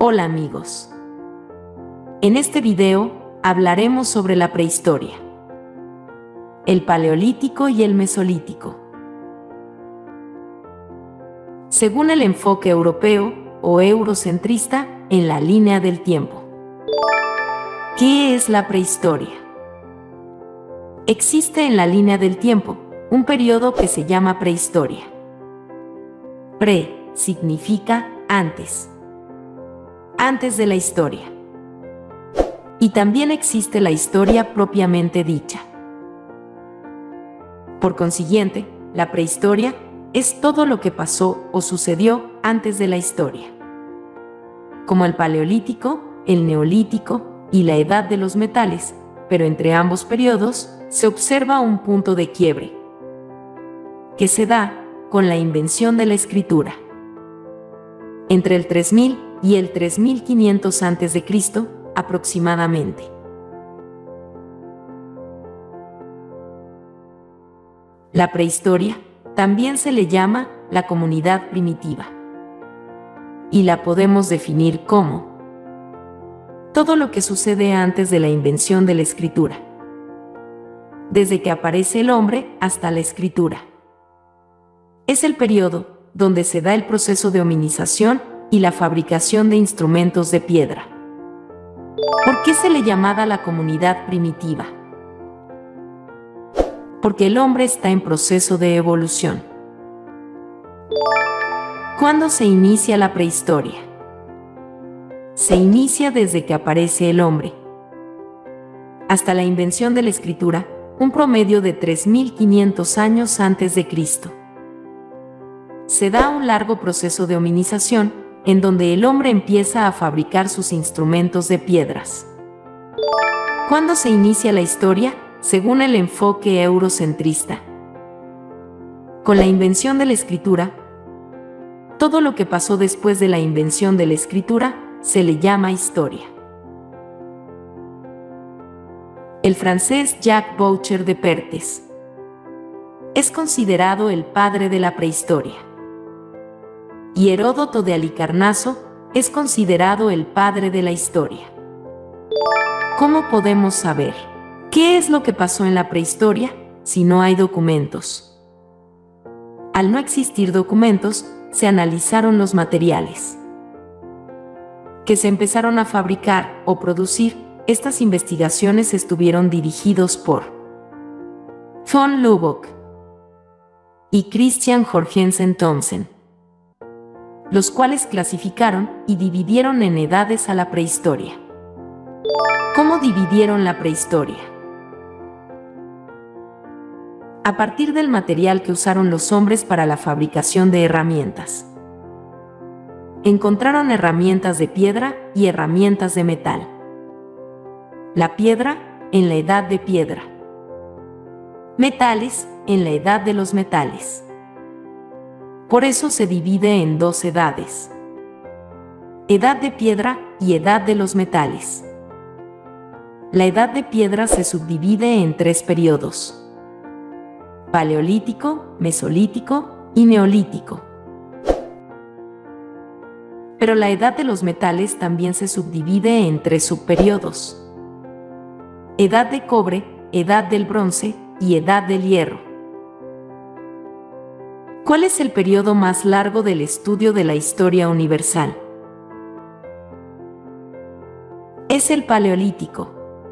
Hola amigos. En este video hablaremos sobre la prehistoria, el Paleolítico y el Mesolítico. Según el enfoque europeo o eurocentrista en la línea del tiempo. ¿Qué es la prehistoria? Existe en la línea del tiempo un periodo que se llama prehistoria. Pre significa antes de la historia. Y también existe la historia propiamente dicha. Por consiguiente, la prehistoria es todo lo que pasó o sucedió antes de la historia. Como el Paleolítico, el Neolítico y la Edad de los Metales, pero entre ambos periodos se observa un punto de quiebre, que se da con la invención de la escritura. Entre el 3000 y el 3500 a.C. aproximadamente. La prehistoria también se le llama la comunidad primitiva. Y la podemos definir como todo lo que sucede antes de la invención de la escritura, desde que aparece el hombre hasta la escritura. Es el periodo donde se da el proceso de hominización y la fabricación de instrumentos de piedra. ¿Por qué se le llamaba la comunidad primitiva? Porque el hombre está en proceso de evolución. ¿Cuándo se inicia la prehistoria? Se inicia desde que aparece el hombre. Hasta la invención de la escritura, un promedio de 3500 años antes de Cristo. Se da un largo proceso de hominización en donde el hombre empieza a fabricar sus instrumentos de piedras. ¿Cuándo se inicia la historia? Según el enfoque eurocentrista. Con la invención de la escritura, todo lo que pasó después de la invención de la escritura se le llama historia. El francés Jacques Boucher de Perthes es considerado el padre de la prehistoria. Y Heródoto de Halicarnaso es considerado el padre de la historia. ¿Cómo podemos saber qué es lo que pasó en la prehistoria si no hay documentos? Al no existir documentos, se analizaron los materiales que se empezaron a fabricar o producir. Estas investigaciones estuvieron dirigidos por von Lubbock y Christian Jorgensen Thomsen, los cuales clasificaron y dividieron en edades a la prehistoria. ¿Cómo dividieron la prehistoria? A partir del material que usaron los hombres para la fabricación de herramientas. Encontraron herramientas de piedra y herramientas de metal. La piedra en la edad de piedra. Metales en la edad de los metales. Por eso se divide en dos edades: edad de piedra y edad de los metales. La edad de piedra se subdivide en tres periodos: Paleolítico, Mesolítico y Neolítico. Pero la edad de los metales también se subdivide en tres subperiodos: edad de cobre, edad del bronce y edad del hierro. ¿Cuál es el periodo más largo del estudio de la historia universal? Es el Paleolítico.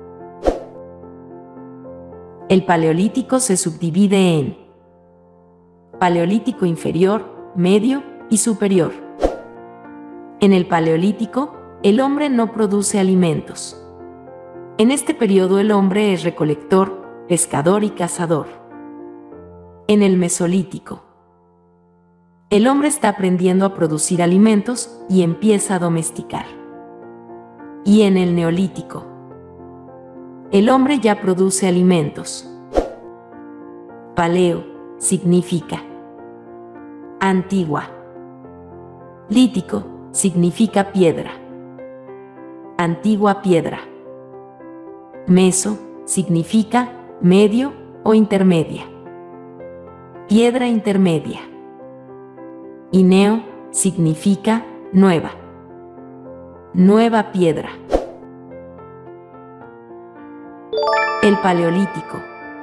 El Paleolítico se subdivide en Paleolítico inferior, medio y superior. En el Paleolítico, el hombre no produce alimentos. En este periodo el hombre es recolector, pescador y cazador. En el Mesolítico, el hombre está aprendiendo a producir alimentos y empieza a domesticar. Y en el Neolítico, el hombre ya produce alimentos. Paleo significa antigua. Lítico significa piedra. Antigua piedra. Meso significa medio o intermedia. Piedra intermedia. Y neo significa nueva. Nueva piedra. El Paleolítico.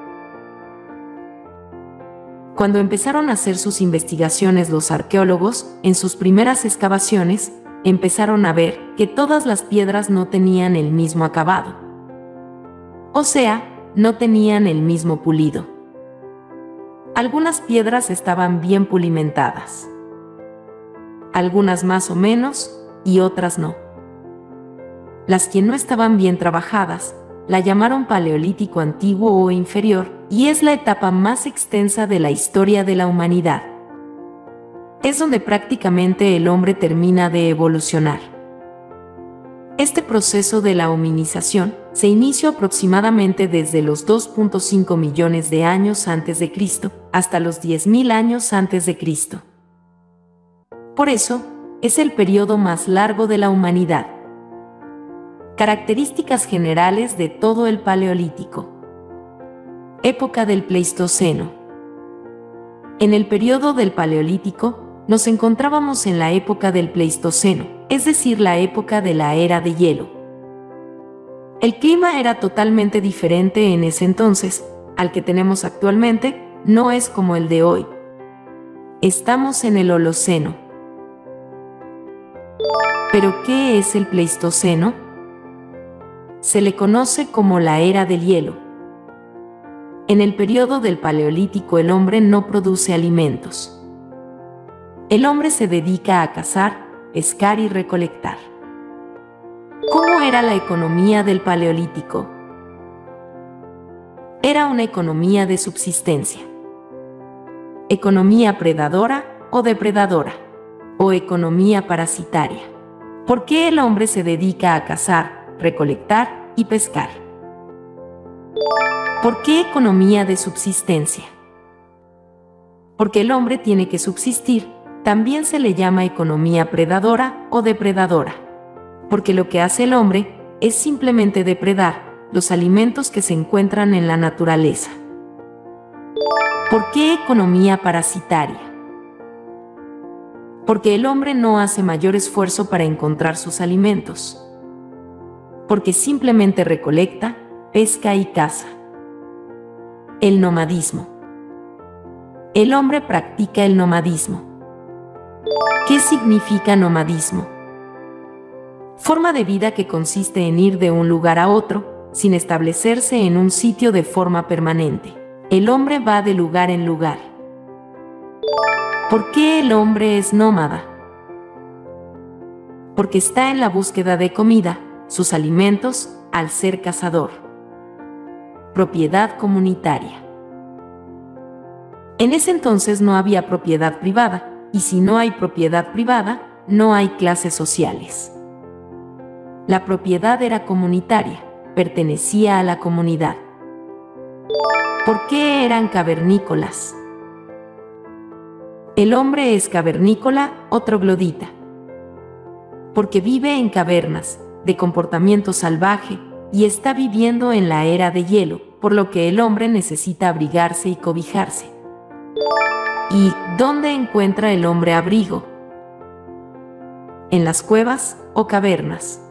Cuando empezaron a hacer sus investigaciones los arqueólogos, en sus primeras excavaciones, empezaron a ver que todas las piedras no tenían el mismo acabado. O sea, no tenían el mismo pulido. Algunas piedras estaban bien pulimentadas, algunas más o menos, y otras no. Las que no estaban bien trabajadas, la llamaron Paleolítico Antiguo o Inferior, y es la etapa más extensa de la historia de la humanidad. Es donde prácticamente el hombre termina de evolucionar. Este proceso de la hominización se inició aproximadamente desde los 2.5 millones de años antes de Cristo hasta los 10.000 años antes de Cristo. Por eso, es el periodo más largo de la humanidad. Características generales de todo el Paleolítico. Época del Pleistoceno. En el periodo del Paleolítico, nos encontrábamos en la época del Pleistoceno, es decir, la época de la era de hielo. El clima era totalmente diferente en ese entonces, al que tenemos actualmente, no es como el de hoy. Estamos en el Holoceno. ¿Pero qué es el Pleistoceno? Se le conoce como la era del hielo. En el periodo del Paleolítico el hombre no produce alimentos. El hombre se dedica a cazar, pescar y recolectar. ¿Cómo era la economía del Paleolítico? Era una economía de subsistencia. Economía predadora o depredadora, o economía parasitaria. ¿Por qué el hombre se dedica a cazar, recolectar y pescar? ¿Por qué economía de subsistencia? Porque el hombre tiene que subsistir. También se le llama economía predadora o depredadora, porque lo que hace el hombre es simplemente depredar los alimentos que se encuentran en la naturaleza. ¿Por qué economía parasitaria? Porque el hombre no hace mayor esfuerzo para encontrar sus alimentos, porque simplemente recolecta, pesca y caza. El nomadismo. El hombre practica el nomadismo. ¿Qué significa nomadismo? Forma de vida que consiste en ir de un lugar a otro, sin establecerse en un sitio de forma permanente. El hombre va de lugar en lugar. ¿Por qué el hombre es nómada? Porque está en la búsqueda de comida, sus alimentos, al ser cazador. Propiedad comunitaria. En ese entonces no había propiedad privada, y si no hay propiedad privada, no hay clases sociales. La propiedad era comunitaria, pertenecía a la comunidad. ¿Por qué eran cavernícolas? El hombre es cavernícola o troglodita, porque vive en cavernas, de comportamiento salvaje, y está viviendo en la era de hielo, por lo que el hombre necesita abrigarse y cobijarse. ¿Y dónde encuentra el hombre abrigo? En las cuevas o cavernas.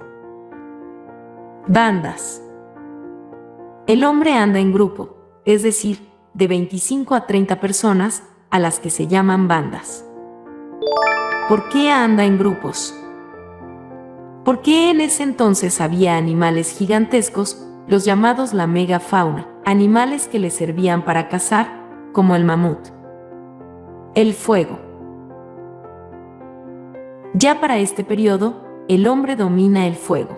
Bandas. El hombre anda en grupo, es decir, de 25 a 30 personas, a las que se llaman bandas. ¿Por qué anda en grupos? Porque en ese entonces había animales gigantescos, los llamados la megafauna, animales que le servían para cazar, como el mamut. El fuego. Ya para este periodo, el hombre domina el fuego.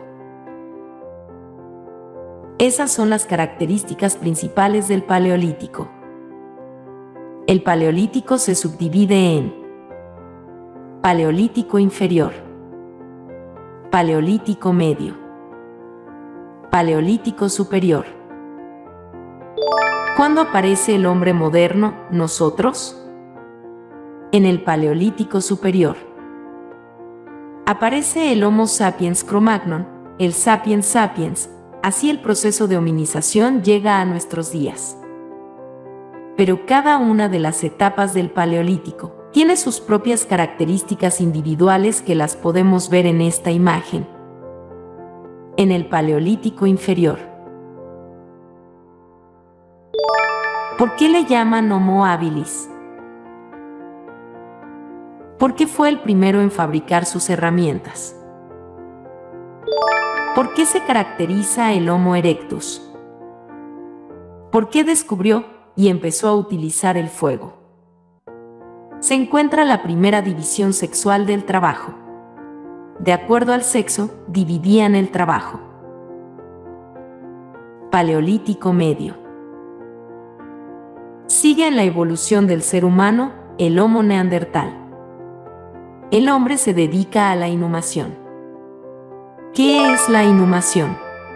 Esas son las características principales del Paleolítico. El Paleolítico se subdivide en Paleolítico inferior, Paleolítico medio, Paleolítico superior. ¿Cuándo aparece el hombre moderno, nosotros? En el Paleolítico superior. Aparece el Homo sapiens Cro-Magnon, el Sapiens sapiens, así el proceso de hominización llega a nuestros días. Pero cada una de las etapas del Paleolítico tiene sus propias características individuales que las podemos ver en esta imagen. en el Paleolítico inferior. ¿Por qué le llaman Homo habilis? Porque fue el primero en fabricar sus herramientas. ¿Por qué se caracteriza el Homo erectus? ¿Por qué descubrió y empezó a utilizar el fuego? Se encuentra la primera división sexual del trabajo. De acuerdo al sexo, dividían el trabajo. Paleolítico medio. Sigue en la evolución del ser humano el Homo neandertal. El hombre se dedica a la inhumación. ¿Qué es la inhumación?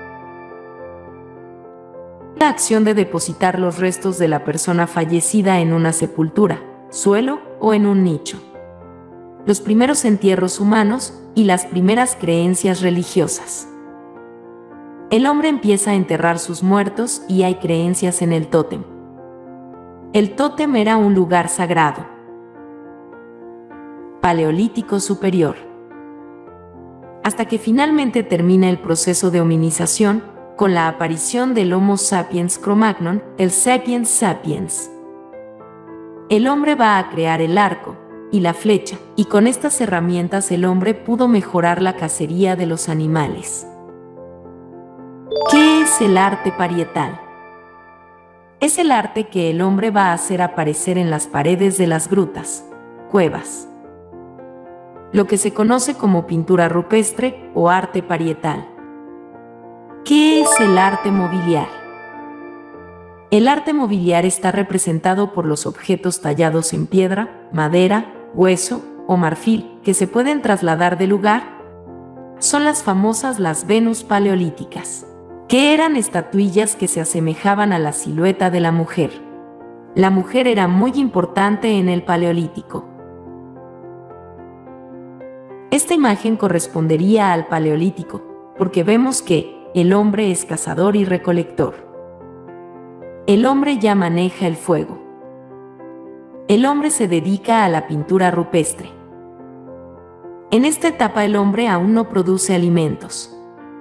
La acción de depositar los restos de la persona fallecida en una sepultura, suelo o en un nicho. Los primeros entierros humanos y las primeras creencias religiosas. El hombre empieza a enterrar sus muertos y hay creencias en el tótem. El tótem era un lugar sagrado. Paleolítico superior. Hasta que finalmente termina el proceso de hominización con la aparición del Homo sapiens Cro-Magnon, el Sapiens sapiens. El hombre va a crear el arco y la flecha, y con estas herramientas el hombre pudo mejorar la cacería de los animales. ¿Qué es el arte parietal? Es el arte que el hombre va a hacer aparecer en las paredes de las grutas, cuevas. Lo que se conoce como pintura rupestre o arte parietal. ¿Qué es el arte mobiliar? El arte mobiliar está representado por los objetos tallados en piedra, madera, hueso o marfil que se pueden trasladar de lugar. Son las famosas las Venus paleolíticas, que eran estatuillas que se asemejaban a la silueta de la mujer. La mujer era muy importante en el Paleolítico. Esta imagen correspondería al Paleolítico, porque vemos que el hombre es cazador y recolector. El hombre ya maneja el fuego. El hombre se dedica a la pintura rupestre. En esta etapa el hombre aún no produce alimentos.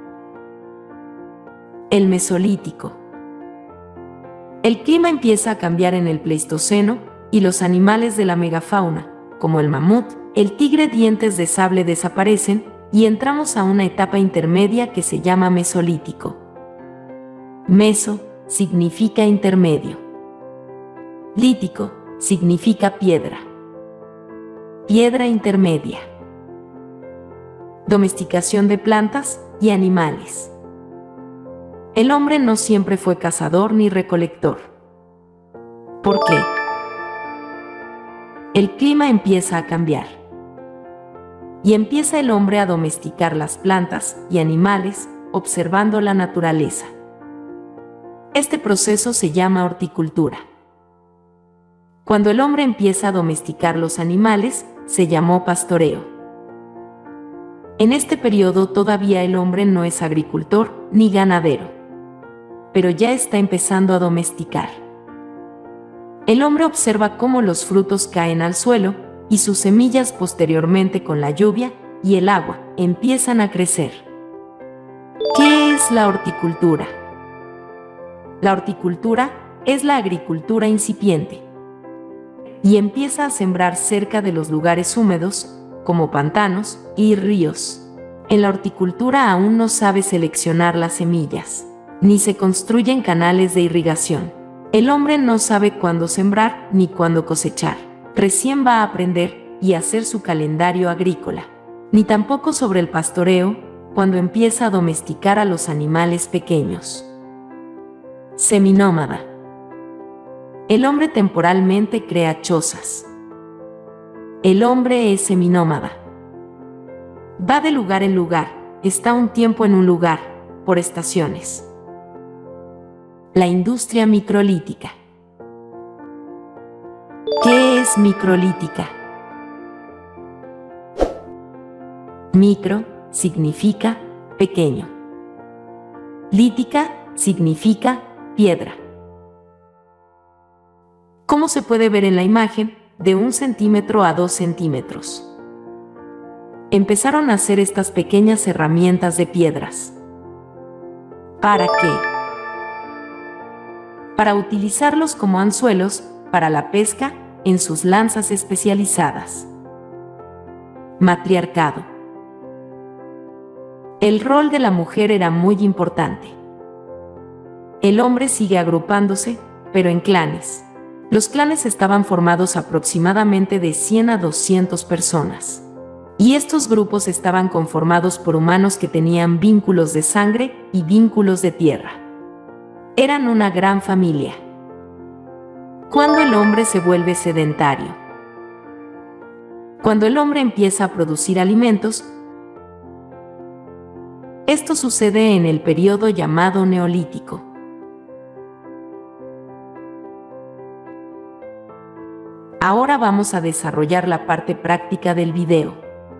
El Mesolítico. El clima empieza a cambiar en el Pleistoceno y los animales de la megafauna, como el mamut, el tigre dientes de sable desaparecen y entramos a una etapa intermedia que se llama Mesolítico. Meso significa intermedio. Lítico significa piedra. Piedra intermedia. Domesticación de plantas y animales. El hombre no siempre fue cazador ni recolector. ¿Por qué? El clima empieza a cambiar. Y empieza el hombre a domesticar las plantas y animales, observando la naturaleza. Este proceso se llama horticultura. Cuando el hombre empieza a domesticar los animales, se llamó pastoreo. En este periodo todavía el hombre no es agricultor ni ganadero, pero ya está empezando a domesticar. El hombre observa cómo los frutos caen al suelo y sus semillas posteriormente con la lluvia y el agua empiezan a crecer. ¿Qué es la horticultura? La horticultura es la agricultura incipiente y empieza a sembrar cerca de los lugares húmedos, como pantanos y ríos. En la horticultura aún no sabe seleccionar las semillas, ni se construyen canales de irrigación. El hombre no sabe cuándo sembrar ni cuándo cosechar. Recién va a aprender y hacer su calendario agrícola, ni tampoco sobre el pastoreo, cuando empieza a domesticar a los animales pequeños. Seminómada. El hombre temporalmente crea chozas. El hombre es seminómada. Va de lugar en lugar, está un tiempo en un lugar, por estaciones. La industria microlítica. ¿Qué es microlítica? Micro significa pequeño. Lítica significa piedra. ¿Cómo se puede ver en la imagen? De 1 centímetro a 2 centímetros. Empezaron a hacer estas pequeñas herramientas de piedras. ¿Para qué? Para utilizarlos como anzuelos para la pesca en sus lanzas especializadas. Matriarcado. El rol de la mujer era muy importante. El hombre sigue agrupándose, pero en clanes. Los clanes estaban formados aproximadamente de 100 a 200 personas. Y estos grupos estaban conformados por humanos que tenían vínculos de sangre y vínculos de tierra. Eran una gran familia. ¿Cuándo el hombre se vuelve sedentario? Cuando el hombre empieza a producir alimentos. Esto sucede en el periodo llamado Neolítico. Ahora vamos a desarrollar la parte práctica del video.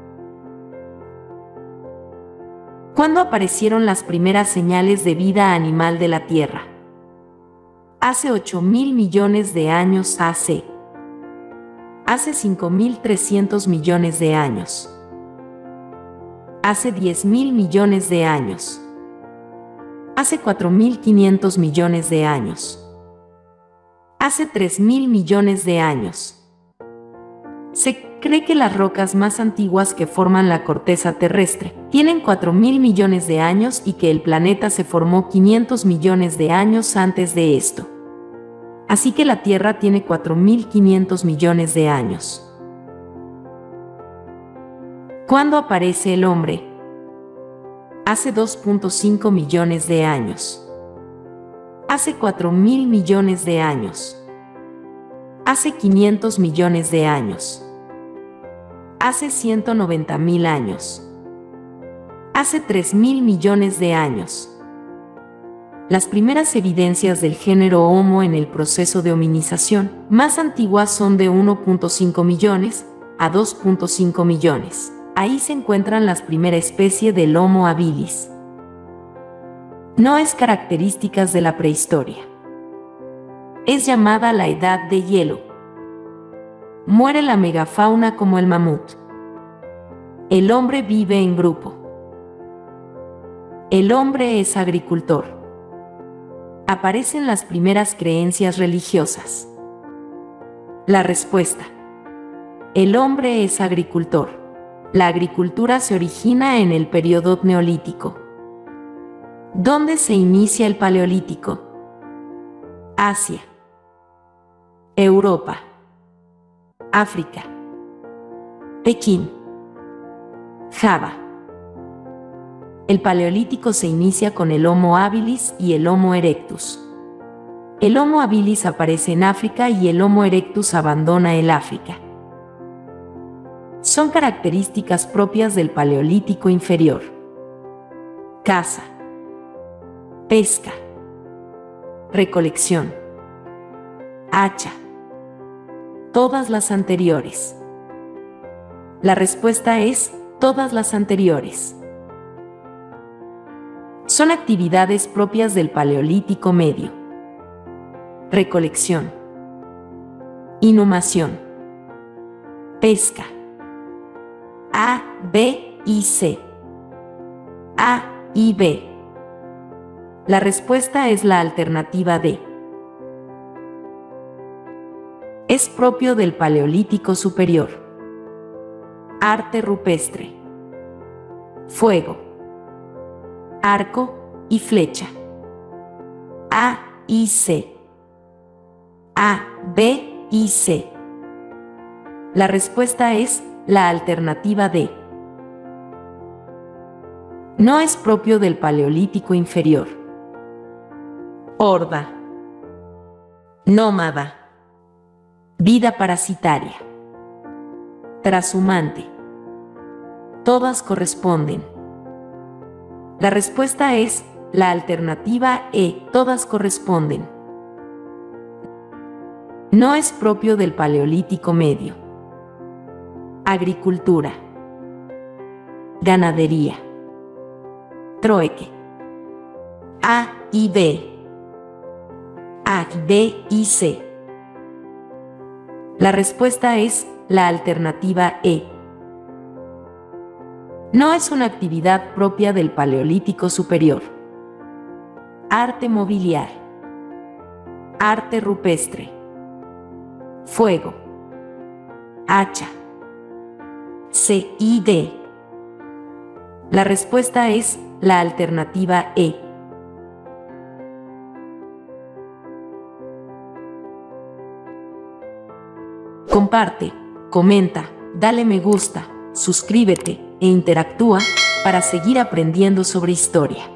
¿Cuándo aparecieron las primeras señales de vida animal de la Tierra? Hace 8.000 millones de años AC. Hace 5.300 millones de años. Hace 10.000 millones de años. Hace 4.500 millones de años. Hace 3.000 millones de años. Se cree que las rocas más antiguas que forman la corteza terrestre tienen 4.000 millones de años y que el planeta se formó 500 millones de años antes de esto. Así que la Tierra tiene 4.500 millones de años. ¿Cuándo aparece el hombre? Hace 2.5 millones de años. Hace 4.000 millones de años. Hace 500 millones de años. Hace 190.000 años. Hace 3.000 millones de años. Las primeras evidencias del género Homo en el proceso de hominización más antiguas son de 1.5 millones a 2.5 millones. Ahí se encuentran las primeras especies del Homo habilis. No es características de la prehistoria. Es llamada la Edad de Hielo. Muere la megafauna como el mamut. El hombre vive en grupo. El hombre es agricultor. Aparecen las primeras creencias religiosas. La respuesta. El hombre es agricultor. La agricultura se origina en el periodo neolítico. ¿Dónde se inicia el paleolítico? Asia. Europa. África. Pekín. Java. El paleolítico se inicia con el Homo habilis y el Homo erectus. El Homo habilis aparece en África y el Homo erectus abandona el África. Son características propias del paleolítico inferior. Caza. Pesca. Recolección. Hacha. Todas las anteriores. La respuesta es todas las anteriores. Son actividades propias del Paleolítico Medio. Recolección. Inhumación. Pesca. A, B y C. A y B. La respuesta es la alternativa D. Es propio del Paleolítico Superior. Arte rupestre. Fuego. Arco y flecha. A y C. A, B y C. La respuesta es la alternativa D. No es propio del Paleolítico Inferior. Horda. Nómada. Vida parasitaria. Trashumante. Todas corresponden. La respuesta es la alternativa E, todas corresponden. No es propio del Paleolítico Medio. Agricultura. Ganadería. Trueque. A y B. A, B y C. La respuesta es la alternativa E. No es una actividad propia del Paleolítico Superior. Arte mobiliar. Arte rupestre. Fuego. Hacha. C y D. La respuesta es la alternativa E. Comparte, comenta, dale me gusta, suscríbete e interactúa para seguir aprendiendo sobre historia.